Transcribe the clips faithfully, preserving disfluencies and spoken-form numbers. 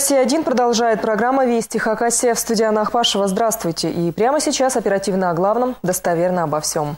Россия один продолжает программа «Вести Хакасия». В студии Анна Ахпашева. Здравствуйте. И прямо сейчас оперативно о главном, достоверно обо всем.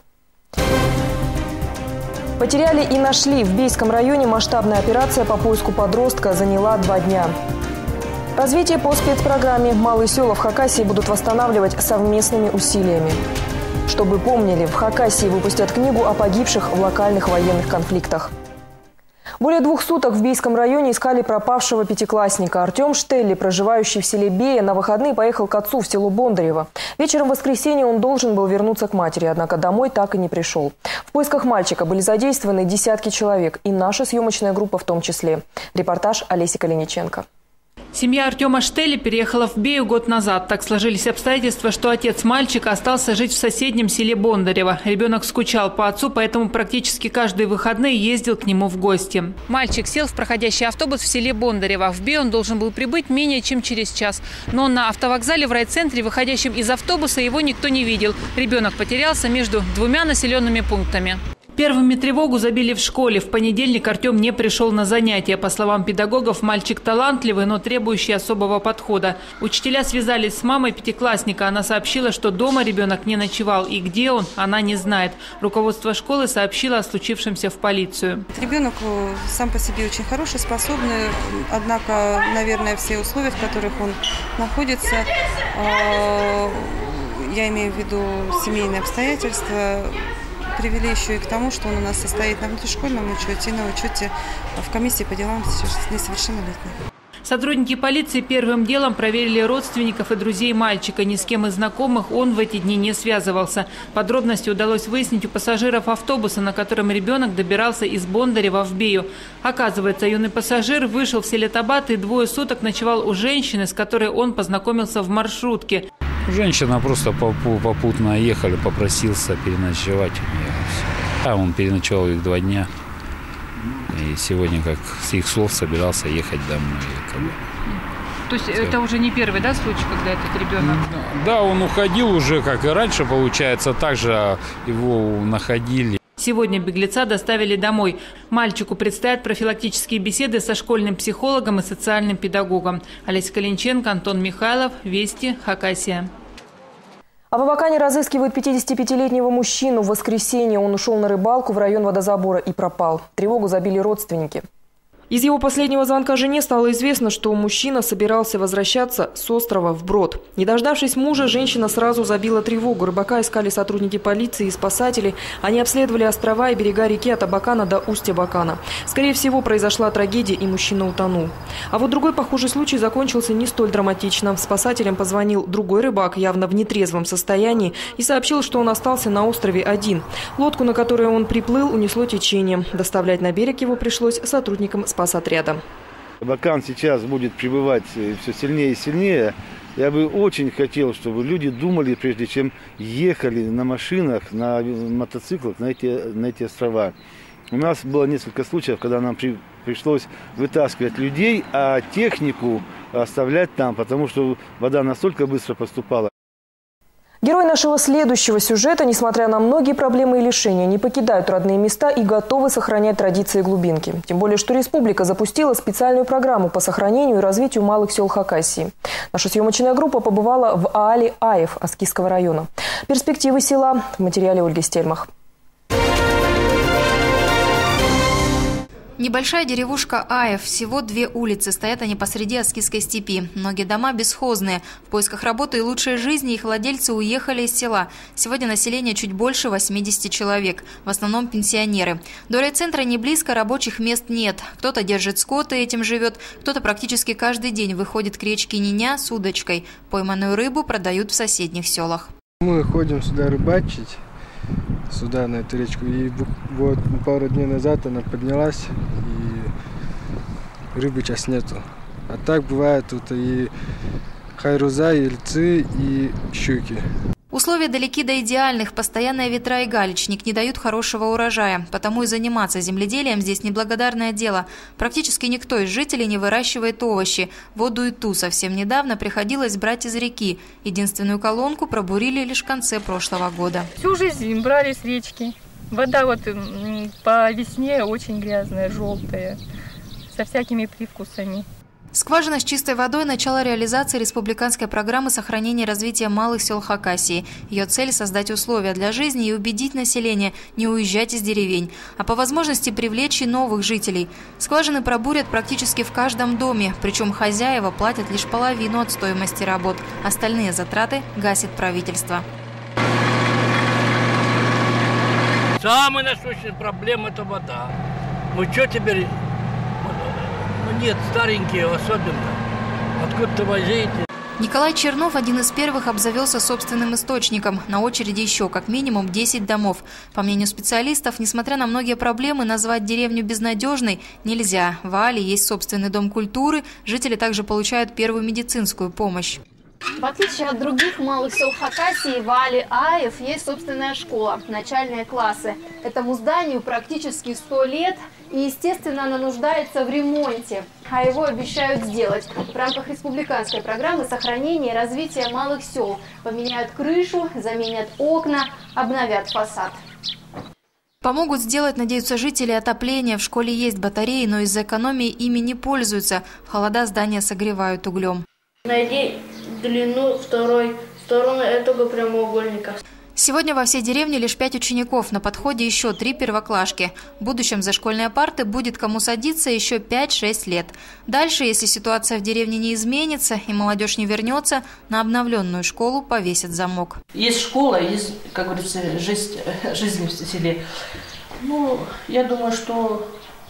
Потеряли и нашли. В Бийском районе масштабная операция по поиску подростка заняла два дня. Развитие по спецпрограмме «Малые села» в Хакасии будут восстанавливать совместными усилиями. Чтобы помнили, в Хакасии выпустят книгу о погибших в локальных военных конфликтах. Более двух суток в Бийском районе искали пропавшего пятиклассника. Артем Штелли, проживающий в селе Бея, на выходные поехал к отцу в село Бондарево. Вечером в воскресенье он должен был вернуться к матери, однако домой так и не пришел. В поисках мальчика были задействованы десятки человек, и наша съемочная группа в том числе. Репортаж Олеси Калиниченко. Семья Артема Штелли переехала в Бею год назад. Так сложились обстоятельства, что отец мальчика остался жить в соседнем селе Бондарево. Ребенок скучал по отцу, поэтому практически каждые выходные ездил к нему в гости. Мальчик сел в проходящий автобус в селе Бондарево. В Бею он должен был прибыть менее чем через час. Но на автовокзале в райцентре, выходящем из автобуса, его никто не видел. Ребенок потерялся между двумя населенными пунктами. Первыми тревогу забили в школе. В понедельник Артем не пришел на занятия. По словам педагогов, мальчик талантливый, но требующий особого подхода. Учителя связались с мамой пятиклассника. Она сообщила, что дома ребенок не ночевал. И где он, она не знает. Руководство школы сообщило о случившемся в полицию. Ребенок сам по себе очень хороший, способный. Однако, наверное, все условия, в которых он находится, я имею в виду семейные обстоятельства, привели еще и к тому, что он у нас состоит на внутришкольном учете и на учете в комиссии по делам несовершеннолетних. Сотрудники полиции первым делом проверили родственников и друзей мальчика. Ни с кем из знакомых он в эти дни не связывался. Подробности удалось выяснить у пассажиров автобуса, на котором ребенок добирался из Бондарева в Бею. Оказывается, юный пассажир вышел в селе Табат и двое суток ночевал у женщины, с которой он познакомился в маршрутке. Женщина просто попутно ехали, попросился переночевать у нее. А он переночевал их два дня. И сегодня, как с их слов, собирался ехать домой. Якобы. То есть это уже не первый, да, случай, когда этот ребенок? Да, он уходил уже, как и раньше, получается. Также его находили. Сегодня беглеца доставили домой. Мальчику предстоят профилактические беседы со школьным психологом и социальным педагогом. Олеся Калиниченко, Антон Михайлов, Вести, Хакасия. А в Абакане разыскивают пятидесятипятилетнего мужчину. В воскресенье он ушел на рыбалку в район водозабора и пропал. Тревогу забили родственники. Из его последнего звонка жене стало известно, что мужчина собирался возвращаться с острова в Брод. Не дождавшись мужа, женщина сразу забила тревогу. Рыбака искали сотрудники полиции и спасатели. Они обследовали острова и берега реки от Абакана до устья Абакана. Скорее всего, произошла трагедия, и мужчина утонул. А вот другой похожий случай закончился не столь драматично. Спасателям позвонил другой рыбак, явно в нетрезвом состоянии, и сообщил, что он остался на острове один. Лодку, на которой он приплыл, унесло течением. Доставлять на берег его пришлось сотрудникам спасотряда. Абакан сейчас будет прибывать все сильнее и сильнее. Я бы очень хотел, чтобы люди думали, прежде чем ехали на машинах, на мотоциклах на эти, на эти острова. У нас было несколько случаев, когда нам при, пришлось вытаскивать людей, а технику оставлять там, потому что вода настолько быстро поступала. Герои нашего следующего сюжета, несмотря на многие проблемы и лишения, не покидают родные места и готовы сохранять традиции глубинки. Тем более, что республика запустила специальную программу по сохранению и развитию малых сел Хакасии. Наша съемочная группа побывала в Аали-Аев Аскисского района. Перспективы села в материале Ольги Стельмах. Небольшая деревушка Аев, всего две улицы, стоят они посреди Аскисской степи. Многие дома бесхозные. В поисках работы и лучшей жизни их владельцы уехали из села. Сегодня население чуть больше восьмидесяти человек, в основном пенсионеры. До райцентра не близко, рабочих мест нет. Кто-то держит скот и этим живет, кто-то практически каждый день выходит к речке Ниня с удочкой. Пойманную рыбу продают в соседних селах. Мы ходим сюда рыбачить. Сюда, на эту речку. И вот пару дней назад она поднялась, и рыбы сейчас нету. А так бывает тут и хайруза, и льцы, и щуки. Условия далеки до идеальных. Постоянные ветра и галечник не дают хорошего урожая. Потому и заниматься земледелием здесь неблагодарное дело. Практически никто из жителей не выращивает овощи. Воду и ту совсем недавно приходилось брать из реки. Единственную колонку пробурили лишь в конце прошлого года. Всю жизнь брали с речки. Вода вот по весне очень грязная, желтая, со всякими привкусами. Скважина с чистой водой – начало реализации республиканской программы сохранения и развития малых сел Хакасии. Ее цель – создать условия для жизни и убедить население не уезжать из деревень, а по возможности привлечь и новых жителей. Скважины пробурят практически в каждом доме, причем хозяева платят лишь половину от стоимости работ. Остальные затраты гасит правительство. Самая насущная проблема – это вода. Ну что теперь? Ну нет, старенькие особенно. Откуда-то возите. Николай Чернов один из первых обзавелся собственным источником. На очереди еще как минимум десять домов. По мнению специалистов, несмотря на многие проблемы, назвать деревню безнадежной нельзя. В Аале есть собственный дом культуры. Жители также получают первую медицинскую помощь. В отличие от других малых сел Хакасии, в Аале Аев есть собственная школа, начальные классы. Этому зданию практически сто лет, и, естественно, она нуждается в ремонте, а его обещают сделать. В рамках республиканской программы сохранения и развития малых сел поменяют крышу, заменят окна, обновят фасад. Помогут сделать, надеются жители, отопление. В школе есть батареи, но из-за экономии ими не пользуются. В холода здания согревают углем. Найди длину второй стороны этого прямоугольника. Сегодня во всей деревне лишь пять учеников, на подходе еще три первоклашки. В будущем за школьные парты будет кому садиться еще пять-шесть лет. Дальше, если ситуация в деревне не изменится и молодежь не вернется, на обновленную школу повесят замок. Есть школа, есть, как говорится, жизнь, жизнь в селе. Ну, я думаю, что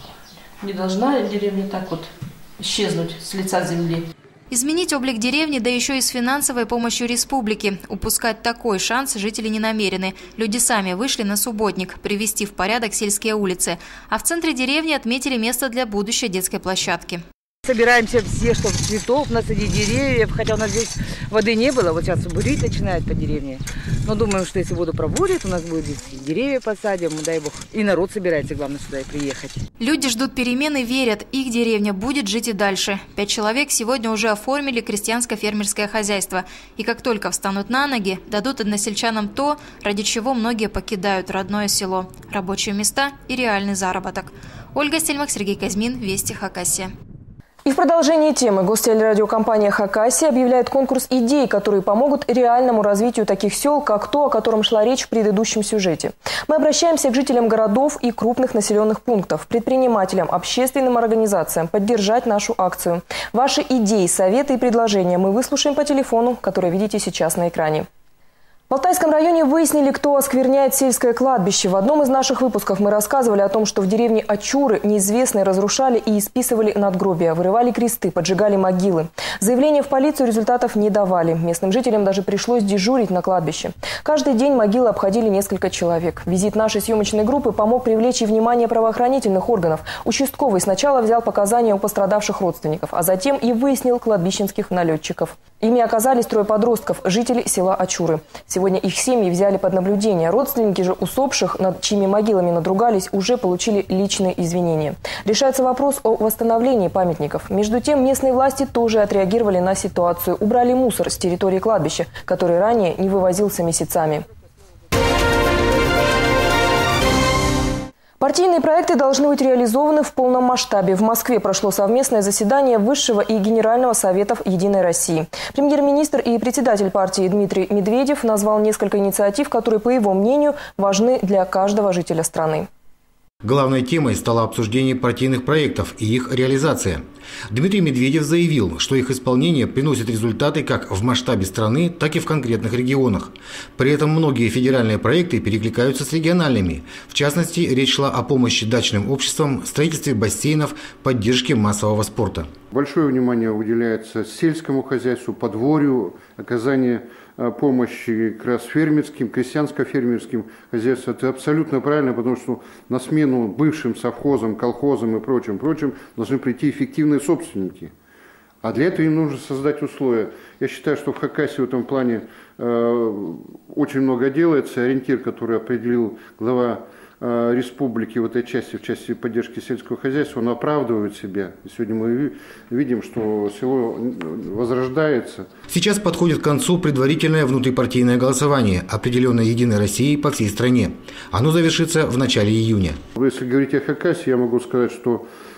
не должна деревня так вот исчезнуть с лица земли. Изменить облик деревни, да еще и с финансовой помощью республики. Упускать такой шанс жители не намерены. Люди сами вышли на субботник, привести в порядок сельские улицы. А в центре деревни отметили место для будущей детской площадки. Собираемся все, чтобы цветов насадить, деревьев, хотя у нас здесь воды не было, вот сейчас бурить начинает по деревне. Но думаем, что если воду пробурит, у нас будет здесь деревья посадим, дай бог. И народ собирается, главное, сюда и приехать. Люди ждут перемен и верят, их деревня будет жить и дальше. Пять человек сегодня уже оформили крестьянско-фермерское хозяйство. И как только встанут на ноги, дадут односельчанам то, ради чего многие покидают родное село. Рабочие места и реальный заработок. Ольга Стельмах, Сергей Казьмин, Вести, Хакасия. И в продолжении темы гостелерадиокомпания «Хакасия» объявляет конкурс идей, которые помогут реальному развитию таких сел, как то, о котором шла речь в предыдущем сюжете. Мы обращаемся к жителям городов и крупных населенных пунктов, предпринимателям, общественным организациям поддержать нашу акцию. Ваши идеи, советы и предложения мы выслушаем по телефону, который видите сейчас на экране. В Алтайском районе выяснили, кто оскверняет сельское кладбище. В одном из наших выпусков мы рассказывали о том, что в деревне Ачуры неизвестные разрушали и исписывали надгробия, вырывали кресты, поджигали могилы. Заявления в полицию результатов не давали. Местным жителям даже пришлось дежурить на кладбище. Каждый день могилы обходили несколько человек. Визит нашей съемочной группы помог привлечь и внимание правоохранительных органов. Участковый сначала взял показания у пострадавших родственников, а затем и выяснил кладбищенских налетчиков. Ими оказались трое подростков, жители села Ачуры. Сегодня их семьи взяли под наблюдение. Родственники же усопших, над чьими могилами надругались, уже получили личные извинения. Решается вопрос о восстановлении памятников. Между тем, местные власти тоже отреагировали на ситуацию. Убрали мусор с территории кладбища, который ранее не вывозился месяцами. Партийные проекты должны быть реализованы в полном масштабе. В Москве прошло совместное заседание Высшего и Генерального советов «Единой России». Премьер-министр и председатель партии Дмитрий Медведев назвал несколько инициатив, которые, по его мнению, важны для каждого жителя страны. Главной темой стало обсуждение партийных проектов и их реализация. Дмитрий Медведев заявил, что их исполнение приносит результаты как в масштабе страны, так и в конкретных регионах. При этом многие федеральные проекты перекликаются с региональными. В частности, речь шла о помощи дачным обществам, строительстве бассейнов, поддержке массового спорта. Большое внимание уделяется сельскому хозяйству, подворью, оказанию помощи как раз фермерским, крестьянско-фермерским хозяйствам. Это абсолютно правильно, потому что на смену бывшим совхозам, колхозам и прочим, прочим должны прийти эффективные собственники. А для этого им нужно создать условия. Я считаю, что в Хакасии в этом плане э, очень много делается. Ориентир, который определил глава э, республики в этой части, в части поддержки сельского хозяйства, он оправдывает себя. И сегодня мы видим, что село возрождается. Сейчас подходит к концу предварительное внутрипартийное голосование, определенное «Единой Россией» по всей стране. Оно завершится в начале июня. Если говорить о Хакасии, я могу сказать, что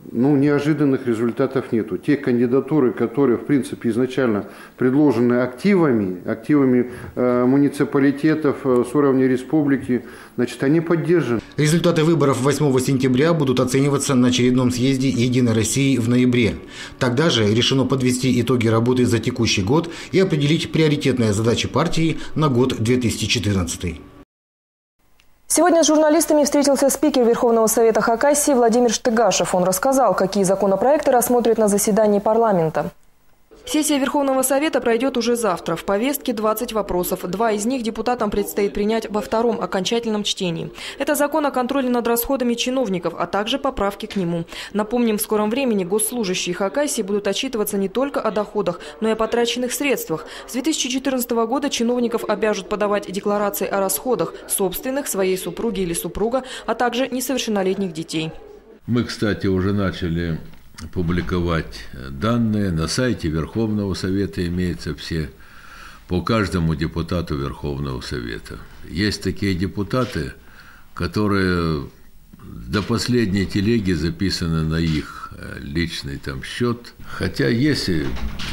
ну, неожиданных результатов нету. Те кандидатуры, которые, в принципе, изначально предложены активами, активами э, муниципалитетов э, с уровня республики, значит, они поддержаны. Результаты выборов восьмого сентября будут оцениваться на очередном съезде «Единой России» в ноябре. Тогда же решено подвести итоги работы за текущий год и определить приоритетные задачи партии на год две тысячи четырнадцатый. Сегодня с журналистами встретился спикер Верховного Совета Хакасии Владимир Штыгашев. Он рассказал, какие законопроекты рассмотрят на заседании парламента. Сессия Верховного Совета пройдет уже завтра. В повестке двадцать вопросов. Два из них депутатам предстоит принять во втором окончательном чтении. Это закон о контроле над расходами чиновников, а также поправки к нему. Напомним, в скором времени госслужащие Хакасии будут отчитываться не только о доходах, но и о потраченных средствах. С две тысячи четырнадцатого года чиновников обяжут подавать декларации о расходах собственных, своей супруги или супруга, а также несовершеннолетних детей. Мы, кстати, уже начали публиковать данные. На сайте Верховного Совета имеются все по каждому депутату Верховного Совета. Есть такие депутаты, которые до последней телеги записаны на их личный там счет. Хотя есть и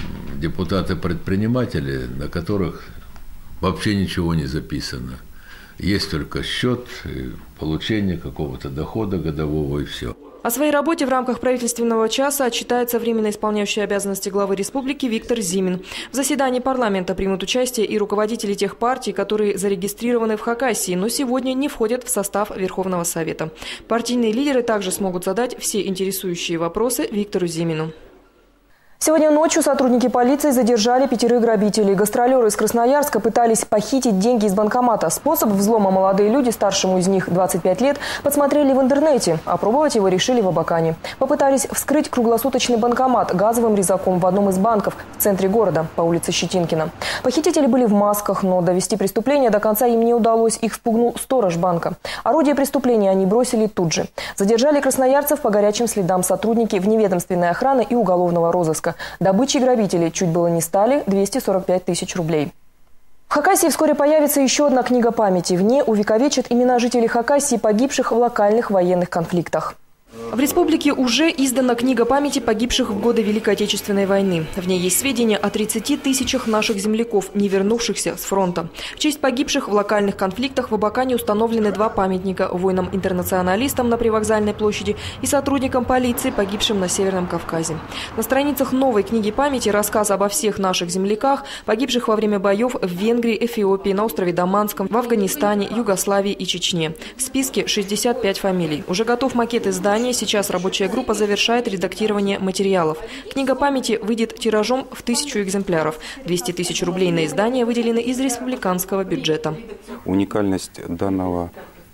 депутаты-предприниматели, на которых вообще ничего не записано. Есть только счет, получение какого-то дохода годового и все. О своей работе в рамках правительственного часа отчитается временно исполняющий обязанности главы республики Виктор Зимин. В заседании парламента примут участие и руководители тех партий, которые зарегистрированы в Хакасии, но сегодня не входят в состав Верховного Совета. Партийные лидеры также смогут задать все интересующие вопросы Виктору Зимину. Сегодня ночью сотрудники полиции задержали пятерых грабителей. Гастролеры из Красноярска пытались похитить деньги из банкомата. Способ взлома молодые люди, старшему из них двадцать пять лет, подсмотрели в интернете. Опробовать его решили в Абакане. Попытались вскрыть круглосуточный банкомат газовым резаком в одном из банков в центре города, по улице Щетинкина. Похитители были в масках, но довести преступление до конца им не удалось. Их спугнул сторож банка. Орудие преступления они бросили тут же. Задержали красноярцев по горячим следам сотрудники вневедомственной охраны и уголовного розыска. Добычей грабителей чуть было не стали двести сорок пять тысяч рублей. В Хакасии вскоре появится еще одна книга памяти. В ней увековечат имена жителей Хакасии, погибших в локальных военных конфликтах. В республике уже издана книга памяти погибших в годы Великой Отечественной войны. В ней есть сведения о тридцати тысячах наших земляков, не вернувшихся с фронта. В честь погибших в локальных конфликтах в Абакане установлены два памятника воинам-интернационалистам на Привокзальной площади и сотрудникам полиции, погибшим на Северном Кавказе. На страницах новой книги памяти рассказ обо всех наших земляках, погибших во время боев в Венгрии, Эфиопии, на острове Даманском, в Афганистане, Югославии и Чечне. В списке шестьдесят пять фамилий. Уже готов макет издания. Сейчас рабочая группа завершает редактирование материалов. Книга памяти выйдет тиражом в тысячу экземпляров. двести тысяч рублей на издание выделены из республиканского бюджета. Уникальность данного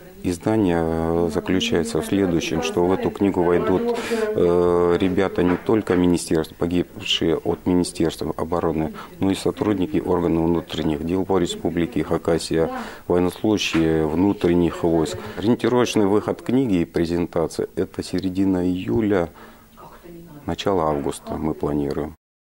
издания заключается в следующем, что в эту книгу войдут э, ребята не только министерств, погибшие от Министерства обороны, но и сотрудники органов внутренних дел по республике Хакасия, военнослужащие внутренних войск. Ориентировочный выход книги и презентации – это середина июля, начало августа мы планируем.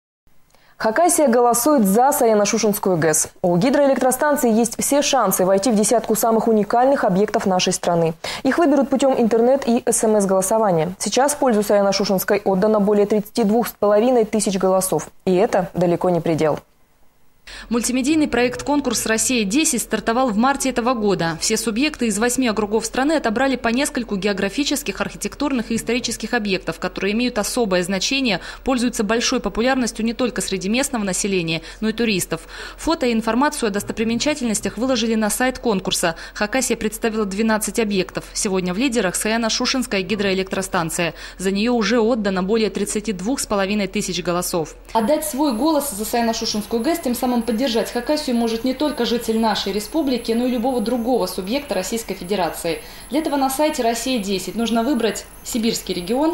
Хакасия голосует за Саяно-Шушенскую ГЭС. У гидроэлектростанции есть все шансы войти в десятку самых уникальных объектов нашей страны. Их выберут путем интернет и эс эм эс-голосования. Сейчас в пользу Саяно-Шушенской отдано более тридцати двух с половиной тысяч голосов. И это далеко не предел. Мультимедийный проект «Конкурс Россия-десять» стартовал в марте этого года. Все субъекты из восьми округов страны отобрали по нескольку географических, архитектурных и исторических объектов, которые имеют особое значение, пользуются большой популярностью не только среди местного населения, но и туристов. Фото и информацию о достопримечательностях выложили на сайт конкурса. Хакасия представила двенадцать объектов. Сегодня в лидерах Саяно-Шушенская гидроэлектростанция. За нее уже отдано более тридцати двух с половиной тысяч голосов. Отдать свой голос за Саяно-Шушенскую ГЭС, тем самым поддержать Хакасию может не только житель нашей республики, но и любого другого субъекта Российской Федерации. Для этого на сайте «Россия-десять» нужно выбрать Сибирский регион,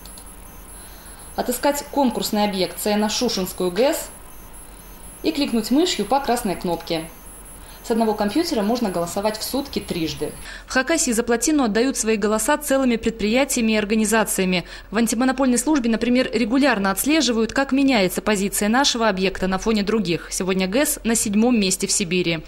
отыскать конкурсный объект Саяно-Шушенскую ГЭС и кликнуть мышью по красной кнопке. С одного компьютера можно голосовать в сутки трижды. В Хакасии за плотину отдают свои голоса целыми предприятиями и организациями. В антимонопольной службе, например, регулярно отслеживают, как меняется позиция нашего объекта на фоне других. Сегодня ГЭС на седьмом месте в Сибири.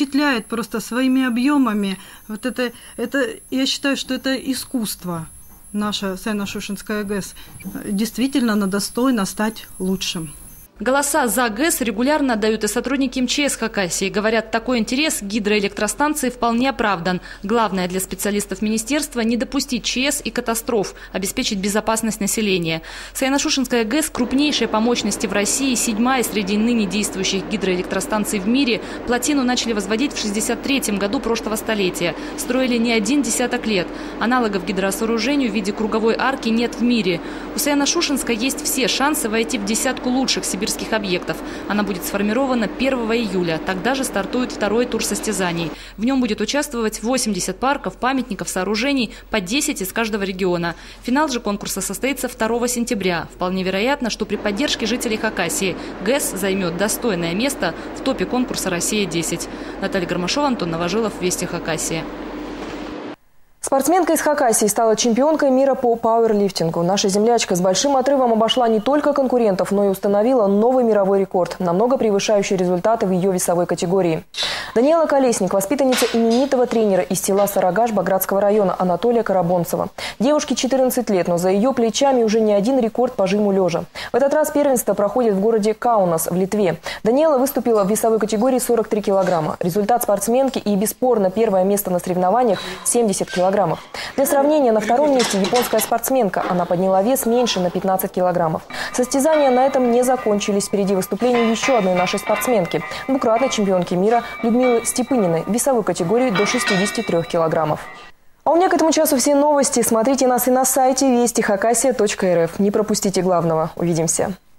Впечатляет просто своими объемами. Вот это, это, я считаю, что это искусство. наша Саяно-Шушенская ГЭС действительно достойна стать лучшим. Голоса за ГЭС регулярно отдают и сотрудники МЧС Хакасии. Говорят, такой интерес к гидроэлектростанции вполне оправдан. Главное для специалистов министерства – не допустить ЧС и катастроф, обеспечить безопасность населения. Саяно-Шушенская ГЭС – крупнейшая по мощности в России, седьмая среди ныне действующих гидроэлектростанций в мире. Плотину начали возводить в шестьдесят третьем году прошлого столетия. Строили не один десяток лет. Аналогов гидросооружению в виде круговой арки нет в мире. У Саяно-Шушенской есть все шансы войти в десятку лучших сибирских объектов. Она будет сформирована первого июля. Тогда же стартует второй тур состязаний. В нем будет участвовать восемьдесят парков, памятников, сооружений, по десять из каждого региона. Финал же конкурса состоится второго сентября. Вполне вероятно, что при поддержке жителей Хакасии ГЭС займет достойное место в топе конкурса «Россия-десять». Наталья Гармашова, Антон Новожилов, Вести Хакасия. Спортсменка из Хакасии стала чемпионкой мира по пауэрлифтингу. Наша землячка с большим отрывом обошла не только конкурентов, но и установила новый мировой рекорд, намного превышающий результаты в ее весовой категории. Даниэла Колесник – воспитанница именитого тренера из села Сарагаш Багратского района Анатолия Карабонцева. Девушке четырнадцать лет, но за ее плечами уже не один рекорд по жиму лежа. В этот раз первенство проходит в городе Каунас в Литве. Даниэла выступила в весовой категории сорок три килограмма. Результат спортсменки и бесспорно первое место на соревнованиях – семьдесят килограммов. Для сравнения, на втором месте японская спортсменка. Она подняла вес меньше на пятнадцать килограммов. Состязания на этом не закончились. Впереди выступление еще одной нашей спортсменки – двукратной чемпионки мира Людмилы Степыниной в весовой категории до шестидесяти трёх килограммов. А у меня к этому часу все новости. Смотрите нас и на сайте вести хакасия точка эр эф. Не пропустите главного. Увидимся.